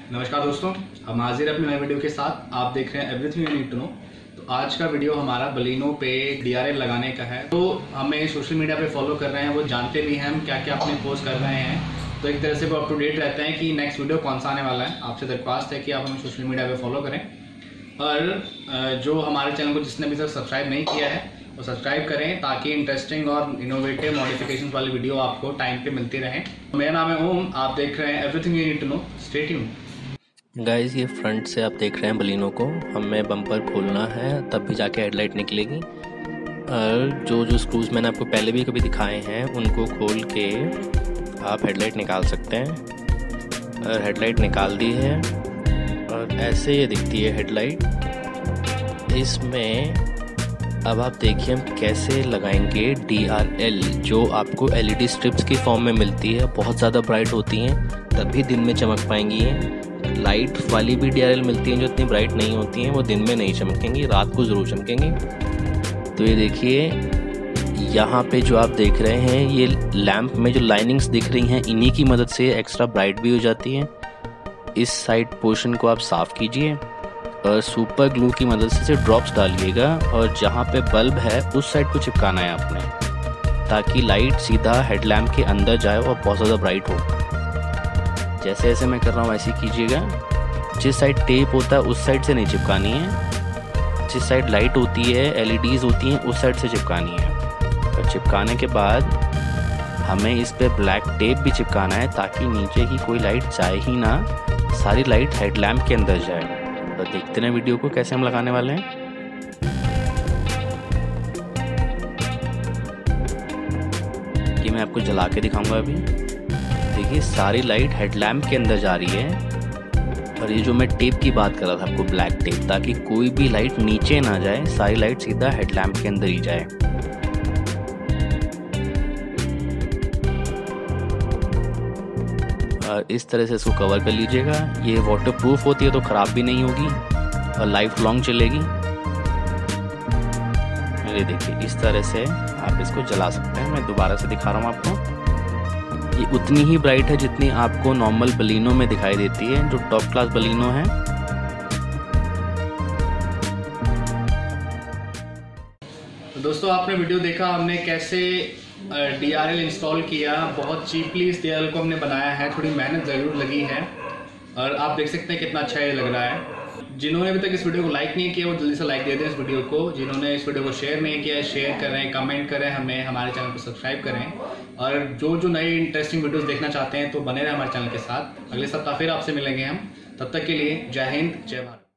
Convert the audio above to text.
नमस्कार दोस्तों, हम हाजिर अपनी नए वीडियो के साथ। आप देख रहे हैं everything you need to know. तो आज का वीडियो हमारा बलिनो पे DRL लगाने का है। तो हमें सोशल मीडिया पे फॉलो कर रहे हैं, वो जानते भी हैं हम क्या क्या अपने पोस्ट कर रहे हैं। तो एक तरह से वो अप टू डेट रहते हैं कि नेक्स्ट वीडियो कौन सा आने वाला है। आपसे दरख्वास्त है कि आप हमें सोशल मीडिया पे फॉलो करें और जो हमारे चैनल को जिसने अभी तक सब्सक्राइब नहीं किया है वो सब्सक्राइब करें, ताकि इंटरेस्टिंग और इनोवेटिव मॉडिफिकेशन वाली वीडियो आपको टाइम पे मिलती रहे। मेरा नाम है ओम, आप देख रहे हैं everything you need to know. Stay tuned. Guys, ये फ्रंट से आप देख रहे हैं बलिनो को। हमें बम्पर खोलना है तब भी जाके हेडलाइट निकलेगी। और जो स्क्रूज मैंने आपको पहले भी कभी दिखाए हैं उनको खोल के आप हेडलाइट निकाल सकते हैं। और हेडलाइट निकाल दी है और ऐसे ये दिखती है हेडलाइट। इसमें अब आप देखिए हम कैसे लगाएंगे DRL, जो आपको LED स्ट्रिप्स की फॉर्म में मिलती है। बहुत ज़्यादा ब्राइट होती हैं, तभी दिन में चमक पाएंगी ये। लाइट वाली भी DRL मिलती हैं जो इतनी ब्राइट नहीं होती हैं, वो दिन में नहीं चमकेंगी, रात को ज़रूर चमकेंगी। तो ये देखिए यहाँ पे जो आप देख रहे हैं, ये लैंप में जो लाइनिंग्स दिख रही हैं, इन्हीं की मदद से एक्स्ट्रा ब्राइट भी हो जाती हैं। इस साइड पोर्शन को आप साफ़ कीजिए और सुपर ग्लू की मदद से ड्रॉप्स डालिएगा और जहाँ पे बल्ब है उस साइड को चिपकाना है आपने, ताकि लाइट सीधा हेडलैम्प के अंदर जाए और बहुत ज़्यादा ब्राइट हो। जैसे जैसे मैं कर रहा हूँ वैसे कीजिएगा। जिस साइड टेप होता है उस साइड से नहीं चिपकानी है, जिस साइड लाइट होती है LEDs होती हैं उस साइड से चिपकानी है। और चिपकाने के बाद हमें इस पे ब्लैक टेप भी चिपकाना है, ताकि नीचे की कोई लाइट जाए ही ना, सारी लाइट हेडलैम्प के अंदर जाए। तो देखते हैं वीडियो को कैसे हम लगाने वाले हैं। ये मैं आपको जला के दिखाऊंगा अभी। देखिए सारी लाइट हेडलैम्प के अंदर जा रही है। और ये जो मैं टेप की बात कर रहा था आपको, ब्लैक टेप, ताकि कोई भी लाइट नीचे ना जाए, सारी लाइट सीधा हेडलैम्प के अंदर ही जाए। और इस तरह से इसको कवर कर लीजिएगा। ये वाटरप्रूफ होती है तो ख़राब भी नहीं होगी और लाइफ लॉन्ग चलेगी। ये देखिए इस तरह से आप इसको जला सकते हैं। मैं दोबारा से दिखा रहा हूँ आपको। ये उतनी ही ब्राइट है जितनी आपको नॉर्मल बलिनो में दिखाई देती है, जो टॉप क्लास बलिनो है। तो दोस्तों, आपने वीडियो देखा हमने कैसे DRL इंस्टॉल किया। बहुत चीपली इस DRL को हमने बनाया है, थोड़ी मेहनत ज़रूर लगी है और आप देख सकते हैं कितना अच्छा ये लग रहा है। जिन्होंने अभी तक इस वीडियो को लाइक नहीं किया वो जल्दी से लाइक दे दें इस वीडियो को। जिन्होंने इस वीडियो को शेयर नहीं किया, शेयर करें, कमेंट करें, हमारे चैनल को सब्सक्राइब करें। और जो नई इंटरेस्टिंग वीडियोस देखना चाहते हैं तो बने रहे हमारे चैनल के साथ। अगले सप्ताह फिर आपसे मिलेंगे हम। तब तक के लिए जय हिंद, जय भारत।